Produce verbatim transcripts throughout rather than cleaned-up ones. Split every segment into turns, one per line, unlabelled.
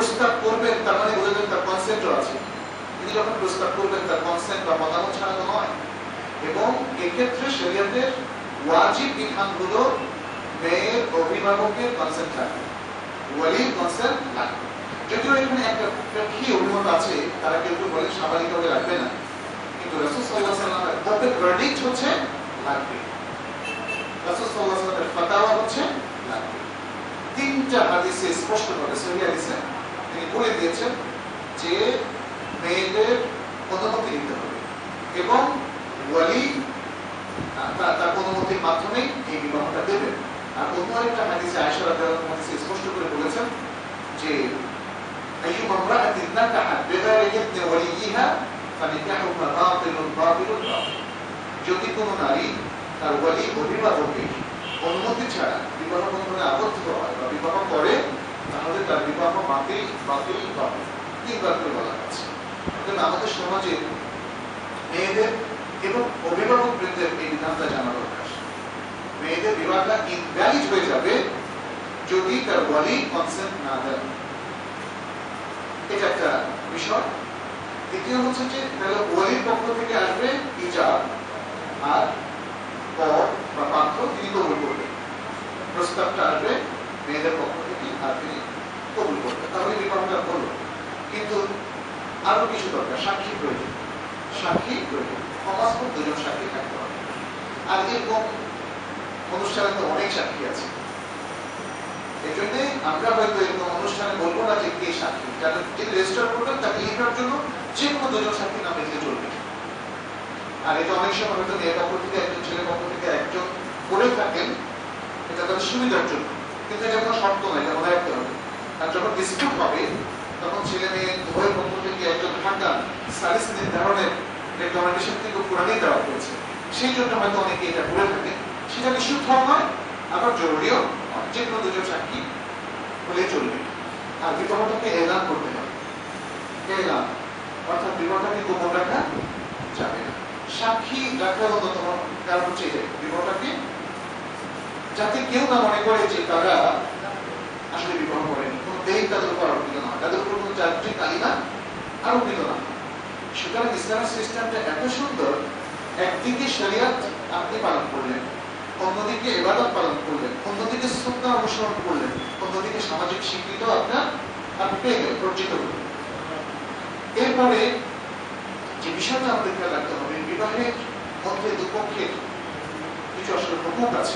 প্রস্তাব করবেন তার মানে বোঝা যায় তার কনসেন্টও আছে। তিনি যখন প্রস্তাব করবেন তার কনসেন্ট বা মতামত ছাড়া তো নয়। এবং এক্ষেত্রে শরীয়তের ওয়াজিব বিধানগুলো মেয়ের অভিভাবকের কনসেন্ট লাগবে, ওয়ালির কনসেন্ট লাগবে। যদিও এখানে একটা প্রেক্ষী অভিমত আছে, তারা কেউ কেউ বলেন স্বাভাবিকভাবে লাগবে না, কিন্তু রাসূল সাল্লাল্লাহু আলাইহি ওয়াসাল্লামের ওপেন ভার্ডিক্ট হচ্ছে লাগবে, রাসূল সাল্লাল্লাহু আলাইহি ওয়াসাল্লামের ফাতাওয়া হচ্ছে লাগবে। তিনটা হাদিসে স্পষ্টভাবে সহিহ হাদিসে তিনি বলে দিয়েছেন যে মেয়েদের অনুমতি নিতে হবে এবং ওয়ালি তার অনুমতির মাধ্যমে এই বিবাহটা দেবেন। আর অন্য একটা হাদিসে আয়েশা রাদিয়াল্লাহু আনহা হাদিসে স্পষ্ট করে বলেছেন যে আইয়ুমা ইমরাআতিন নাকাহাত বিগাইরি ইযনি ওয়ালিয়িহা ফানিকাহুহা বাতিলুন বাতিলুন বাতিল। যদি কোনো নারী তার ওয়ালি অভিভাবকের অনুমতি ছাড়া বিবাহ বন্ধনে আবদ্ধ হয় বা বিবাহ করে, তাহলে তার বিবাহ বাতিল বাতিল বাতিল তিনবার করে বলা হচ্ছে। আমাদের সমাজে মেয়েদের এবং অভিভাবকবৃন্দের এই বিধানটা জানা দরকার। মেয়েদের বিবাহটা ইনভ্যালিড হয়ে যাবে যদি তার ওয়ালি কনসেন্ট না দেয়, এটা একটা বিষয়। দ্বিতীয় হচ্ছে যে ওয়ালির পক্ষ থেকে আসবে ইজাব আর পর বা পাত্র তিনি কবুল করবেন, প্রস্তাবটা আসবে মেয়েদের পক্ষ থেকে আর তিনি কবুল করবেন, তাহলে বিবাহটা হলো। কিন্তু আরো কিছু দরকার, সাক্ষী প্রয়োজন, সাক্ষী প্রয়োজন, কমাসপুর দুজন সাক্ষী থাকতে হবে। আর এরকম অনুষ্ঠানে তো অনেক সাক্ষী আছে, এই জন্য আমরা হয়তো এরকম অনুষ্ঠানে বলবো না যে কে সাক্ষী, যারা যিনি রেজিস্টার করবেন তাকে লিখার জন্য যে কোনো দুজন সাক্ষী নাম লিখলে চলবে। আর এটা অনেক সময় হয়তো মেয়ের পক্ষ থেকে একজন, ছেলের পক্ষ থেকে একজন করে থাকেন, এটা তাদের সুবিধার জন্য, কিন্তু এটা কোনো শর্ত নয়, এটা মনে রাখতে হবে। আর যখন ডিসপিউট হবে তখন ছেলে মেয়ে উভয়ের পক্ষ থেকে একজন থাকান সালিস নির্ধারণের রেকমেন্ডেশন থেকে পুরানি দেওয়া হয়েছে, সেই জন্য হয়তো অনেকে এটা করে থাকে। সেটা নিষিদ্ধ নয়, আবার জরুরিও নয়, যে কোনো দুজন সাক্ষী হলে চলবে। আর বিবাহটাকে এলান করতে হবে, এলান অর্থাৎ বিবাহটাকে গোপন রাখা যাবে না। সাক্ষী রাখার অন্যতম কারণ হচ্ছে যে বিবাহটাকে যাতে কেউ না মনে করে যে তারা আসলে বিবাহ করেনি, কোনো দেহ তাদের উপর আরোপিত না হয়, তাদের উপর কোনো চারিত্রিক কালিমা আরোপিত না হয়। সুতরাং ইসলামের সিস্টেমটা এত সুন্দর, একদিকে শরিয়ত আপনি পালন করলেন, অন্যদিকে ইবাদত পালন করলেন, অন্যদিকে সুন্নাহ অনুসরণ করলেন, অন্যদিকে সামাজিক স্বীকৃতি আপনার আপনি পেয়ে গেলেন, অর্জিত হলেন। এরপরে যে বিষয়টা আমাদের খেয়াল রাখতে হবে, বিবাহের মধ্যে দুপক্ষের কিছু আসলে হুকুক আছে।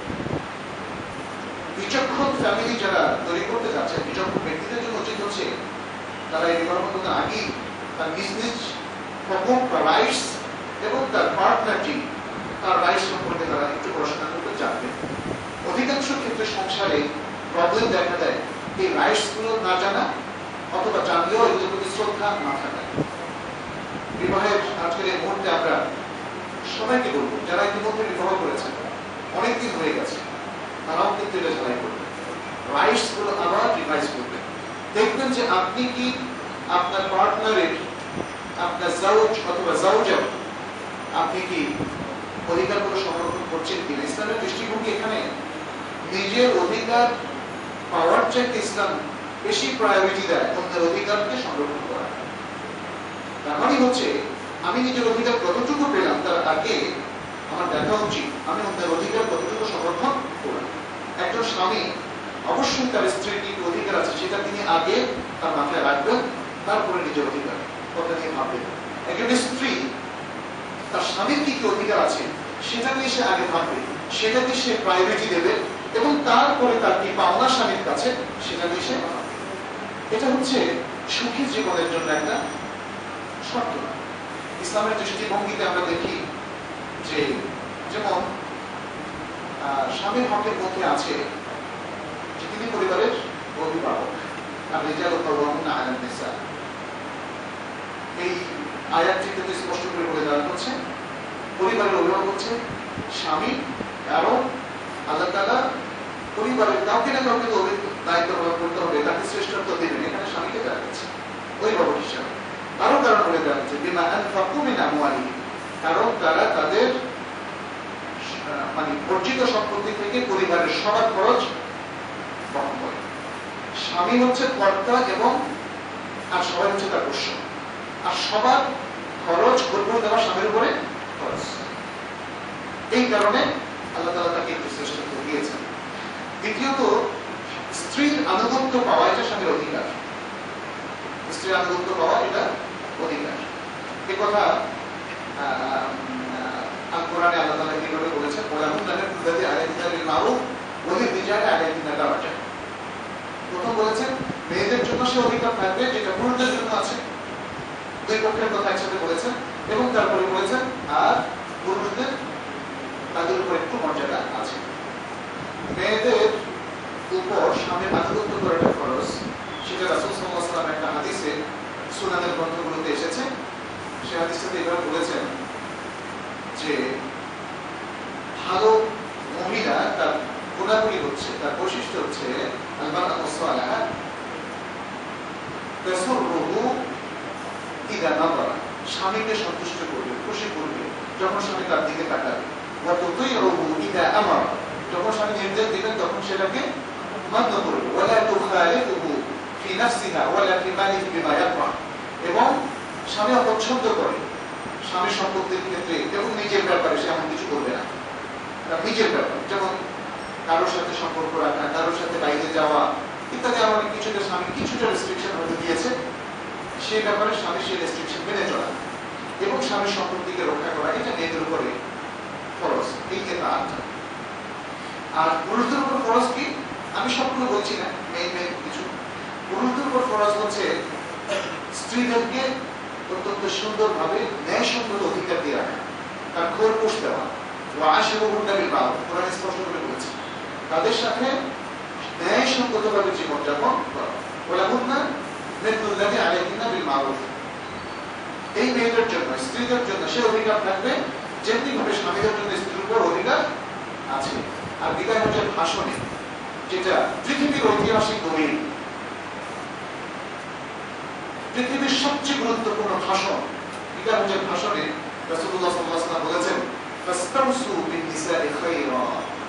বিচক্ষণ ফ্যামিলি যারা তৈরি করতে যাচ্ছে, বিচক্ষণ ব্যক্তিদের জন্য উচিত হচ্ছে তারা এই বিবাহ বন্ধনে আগেই তার নিজ নিজ হুকুক বা রাইটস এবং তার পার্টনারটি তার রাইটস সম্পর্কে তারা একটু পড়াশোনা করতে জানবে। অধিকাংশ ক্ষেত্রে সংসারে প্রবলেম দেখা দেয় এই রাইটস গুলো না জানা, অথবা জানলেও এগুলোর প্রতি শ্রদ্ধা না থাকা। বিবাহের আজকের এই মুহূর্তে আমরা সবাইকে বলবো, যারা ইতিমধ্যে বিবাহ করেছেন, অনেকদিন হয়ে গেছে, তারাও কিন্তু এটা ঝালাই করবেন, রাইটস গুলো আবার রিভাইজ করবেন। দেখবেন যে আপনি কি আপনার পার্টনারের, আপনার জাউজ অথবা জাউজা, আপনি কি অধিকারগুলো সংরক্ষণ করছেন কিনা। ইসলামের দৃষ্টিভঙ্গি এখানে নিজের অধিকার পাওয়ার চাইতে ইসলাম বেশি প্রায়োরিটি দেয় অন্যের অধিকারকে সংরক্ষণ করা। তার মানে হচ্ছে আমি নিজের অধিকার কতটুকু পেলাম তার আগে আমার দেখা উচিত আমি অন্যের অধিকার কতটুকু সংরক্ষণ করলাম। একজন স্বামী অবশ্যই তার স্ত্রীর কি অধিকার আছে সেটা তিনি আগে তার মাথায় রাখবেন, তারপরে নিজের অধিকার কথা নিয়ে ভাববেন। একজন স্ত্রী তার স্বামীর কি কি অধিকার আছে সেটা নিয়ে সে আগে ভাববে, সেটাকে সে প্রায়োরিটি দেবে, এবং তারপরে তার কি পাওনা স্বামীর কাছে সেটা নিয়ে সে ভাববে। এটা হচ্ছে সুখী জীবনের জন্য একটা শর্ত। ইসলামের দৃষ্টিভঙ্গিতে আমরা দেখি যে যেমন স্বামীর হকের মধ্যে আছে যে তিনি পরিবারের অভিভাবক, আর রিজাল কাওয়ামুনা আলান নিসা, এই আয়াতটিতে স্পষ্ট করে বলে দেওয়া হচ্ছে পরিবারের অভিভাবক হচ্ছে স্বামী, কারণ আল্লাহ তাআলা পরিবারের কাউকে না কাউকে তো দায়িত্ব পালন করতে হবে, তাকে শ্রেষ্ঠত্ব দেবেন, এখানে স্বামীকে দেওয়া হচ্ছে অভিভাবক হিসাবে। আরো কারণ বলে দেওয়া হচ্ছে বিমা আনফাকু মিন আমওয়ালিহিম, কারণ তারা তাদের মানে অর্জিত সম্পত্তি থেকে পরিবারের সবার খরচ বহন করে। স্বামী হচ্ছে কর্তা এবং আর সবাই হচ্ছে তার পোষ্য, আর সবার খরচ খরচ দেওয়া স্বামীর উপরে খরচ। এই কারণে আল্লাহ তাআলা তাকে একটু শ্রেষ্ঠত্ব দিয়েছেন। দ্বিতীয়ত, স্ত্রীর আনুগত্য পাওয়া এটা স্বামীর অধিকার। স্ত্রীর আনুগত্য পাওয়া এটা অধিকার। এ কথা আল কোরআনে আল্লাহ তাআলা কিভাবে বলেছেন, ওয়ালাহুন্না মিসলুল্লাযী আলাইহিন্না বিল মারুফ ওয়া লির-রিজালি আলাইহিন্না দারাজা। প্রথম বলেছেন মেয়েদের জন্য সে অধিকার থাকবে যেটা পুরুষদের জন্য আছে, দুই পক্ষের কথা একসাথে বলেছেন, এবং তারপরে বলেছেন আর পুরুষদের তাদের উপর একটু মর্যাদা আছে। মেয়েদের উপর স্বামীর আনুগত্য করাটা খরচ, সেটা রাসূল সাল্লাল্লাহু আলাইহি ওয়াসাল্লাম একটা হাদিসে সুনানের গ্রন্থগুলোতে এসেছে। সে হাদিসটাতে এভাবে বলেছেন যে ভালো মহিলা তার গুণাবলী হচ্ছে, তার বৈশিষ্ট্য হচ্ছে আল-মারআতু সালিহা তাসুররুহু ইযা নাযারা, স্বামীকে সন্তুষ্ট করবে, খুশি করবে যখন স্বামী তার দিকে তাকাবে, ওয়া তুতিউহু ইযা আমারা, যখন স্বামী নির্দেশ দিবেন তখন সেটাকে মান্য করবে, ওয়ালা তুখালিফুহু ফি নাফসিহা ওয়ালা ফি মালিহি বিমা ইয়াকরাহ, এবং স্বামী অপছন্দ করে স্বামী সম্পত্তির ক্ষেত্রে এবং নিজের ব্যাপারে সে এমন কিছু করবে না। তার নিজের ব্যাপার, যেমন কারোর সাথে সম্পর্ক রাখা, কারোর সাথে বাইরে যাওয়া ইত্যাদি, এমন কিছুটা স্বামী কিছুটা রেস্ট্রিকশন হয়তো দিয়েছে, সেই ব্যাপারে স্বামী সেই রেস্ট্রিকশন মেনে চলা এবং স্বামীর সম্পত্তিকে রক্ষা করা, এটা মেয়েদের উপরে খরচ। এই এতাআত। আর পুরুষদের উপর খরচ কি, আমি সবগুলো বলছি না, মেয়ে মেয়ে কিছু। পুরুষদের উপর খরচ হচ্ছে স্ত্রীদেরকে অত্যন্ত সুন্দরভাবে ন্যায়সঙ্গত অধিকার দিয়ে রাখা, তার খোরপোশ দেওয়া, ওয়া আশিরুহুন্না বিল মারুফ, কোরআন স্পষ্ট করে বলেছে তাদের সাথে ন্যায়সঙ্গতভাবে জীবনযাপন করা। ওয়ালাহুন্না মিসলুল্লাযী আলাইহিন্না বিল মারুফ, এই মেয়েদের জন্য, স্ত্রীদের জন্য সে অধিকার থাকবে যেমনি ভাবে স্বামীদের জন্য স্ত্রীর উপর অধিকার আছে। আর বিদায় হচ্ছে ভাষণে, যেটা পৃথিবীর ঐতিহাসিক দলিল, পৃথিবীর সবচেয়ে গুরুত্বপূর্ণ ভাষণ। বিদায় হচ্ছে ভাষণে রাসূলুল্লাহ সাল্লাল্লাহু আলাইহি ওয়াসাল্লাম বলেছেন, ফাস্তাউসু বিন-নিসাই খায়রা,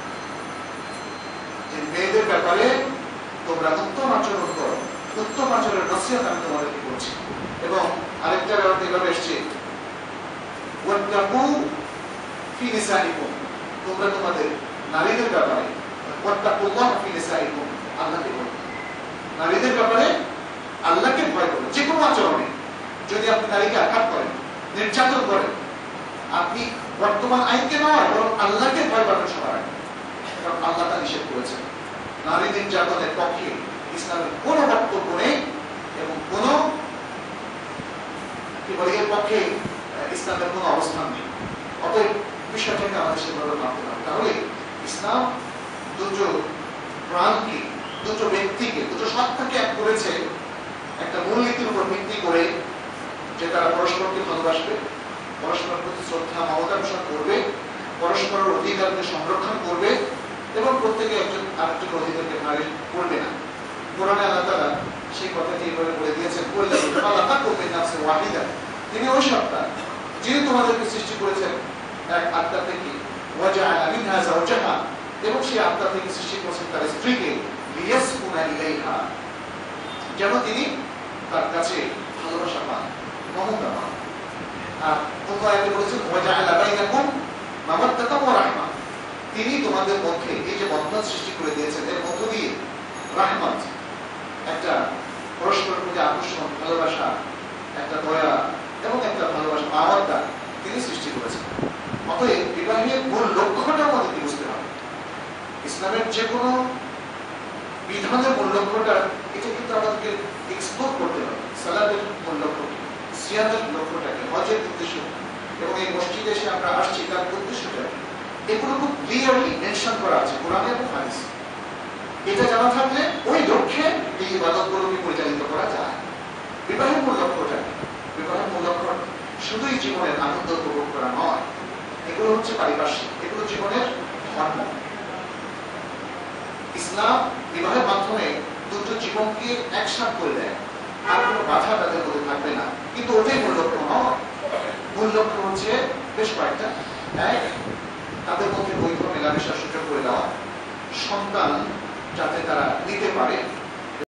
যে মেয়েদের ব্যাপারে তোমরা উত্তম আচরণ করো, উত্তম আচরণের নসিহত আমি তোমাদেরকে করছি। এবং আরেকটা ব্যাপার এভাবে এসছে, ওয়াত্তাকু ফি নিসাইকুম, তোমরা তোমাদের নারীদের ব্যাপারে, ওয়াত্তাকুল্লাহ ফি নিসাইকুম, আল্লাহকে ভয় করো, নারীদের ব্যাপারে আল্লাহকে ভয় করো। যে কোনো আচরণে যদি আপনি নারীকে আঘাত করেন, নির্যাতন করেন, আপনি বর্তমান আইনকে নয় বরং আল্লাহকে ভয় করেন সবার আগে, কারণ আল্লাহ তা নিষেধ করেছেন। নারী নির্যাতনের পক্ষে ইসলামের কোনো বক্তব্য নেই এবং কোন কি বলে এর পক্ষে ইসলামের কোনো অবস্থান নেই। অতএব বিষয়টাকে আমাদের সেভাবে মানতে হবে। তাহলে ইসলাম দুটো প্রাণকে, দুটো ব্যক্তিকে, দুটো সত্তাকে এক করেছে একটা মূলনীতির উপর ভিত্তি করে, যে তারা পরস্পরকে ভালোবাসবে, পরস্পরের প্রতি শ্রদ্ধা মমতা পোষণ করবে, পরস্পরের অধিকারকে সংরক্ষণ করবে এবং প্রত্যেকে একজন আরেকজন অধিকারকে ভারী করবে না। কোরআনে আল্লাহ তাআলা সেই কথাটি এইভাবে বলে দিয়েছেন, তিনি ওই সত্তা যিনি তোমাদেরকে সৃষ্টি করেছেন এক আত্মা থেকে, ওয়াজআলা মিনহা যাওজাহা, এবং সেই আত্মা থেকে সৃষ্টি করেছেন তার স্ত্রীকে, লিয়াসকুনা ইলাইহা, যেন তিনি তার কাছে ভালোবাসা পান, মমতা পান। আর অন্য আয়াতে বলেছেন, ওয়াজআলা বাইনাকুম মাওয়াদ্দাতান ওয়া রাহমা, তিনি তোমাদের মধ্যে এই যে বন্ধন সৃষ্টি করে দিয়েছেন, এর মধ্য দিয়ে রাহমাত, একটা পরস্পরের প্রতি আকর্ষণ, ভালোবাসা, একটা দয়া এবং একটা ভালোবাসা, মাওয়াদ্দা তিনি সৃষ্টি করেছেন। অতএব বিবাহের মূল লক্ষ্যটা আমাদেরকে বুঝতে হবে। ইসলামের যে কোনো বিধানের মূল লক্ষ্যটা, এটা কিন্তু আমাদেরকে এক্সপ্লোর করতে হবে। সালাতের মূল লক্ষ্য কি, সিয়ামের লক্ষ্যটা কি, হজের উদ্দেশ্য কি, এবং এই মসজিদে এসে আমরা আসছি তার উদ্দেশ্যটা কি, এগুলো খুব ক্লিয়ারলি মেনশন করা আছে কোরআনে এবং হাদিসে। এটা জানা থাকলে ওই লক্ষ্যে এই ইবাদতগুলোকে পরিচালিত করা যায়। বিবাহের মূল লক্ষ্যটা কি? বিবাহের মূল লক্ষ্য শুধুই জীবনের আনন্দ উপভোগ করা নয়, এগুলো হচ্ছে পারিপার্শ্বিক, এগুলো জীবনের ধর্ম। ইসলাম বিবাহের মাধ্যমে দুটো জীবনকে একসাথে করে দেয়, আর কোনো বাধা তাদের মধ্যে থাকবে না, কিন্তু ওটাই মূল লক্ষ্য নয়। মূল লক্ষ্য হচ্ছে বেশ কয়েকটা। এক, তাদের মধ্যে বৈধ মেলামেশার সুযোগ করে দেওয়া, সন্তান যাতে তারা নিতে পারে